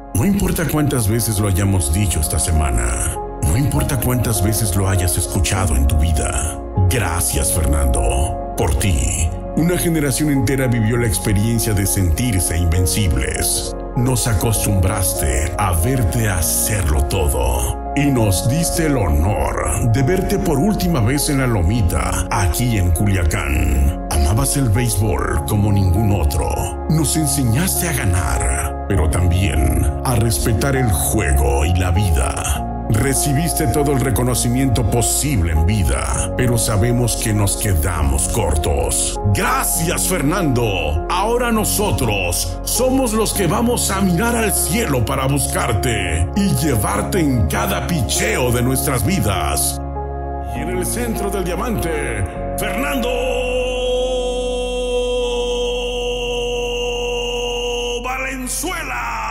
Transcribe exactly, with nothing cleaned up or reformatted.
No importa cuántas veces lo hayamos dicho esta semana, no importa cuántas veces lo hayas escuchado en tu vida. Gracias, Fernando. Por ti, una generación entera vivió la experiencia de sentirse invencibles. Nos acostumbraste a verte hacerlo todo y nos diste el honor de verte por última vez en la Lomita, aquí en Culiacán. Amabas el béisbol como ningún otro. Nos enseñaste a ganar, pero también a respetar el juego y la vida. Recibiste todo el reconocimiento posible en vida, pero sabemos que nos quedamos cortos. Gracias, Fernando. Ahora nosotros somos los que vamos a mirar al cielo para buscarte y llevarte en cada picheo de nuestras vidas. Y en el centro del diamante, Fernando Valenzuela.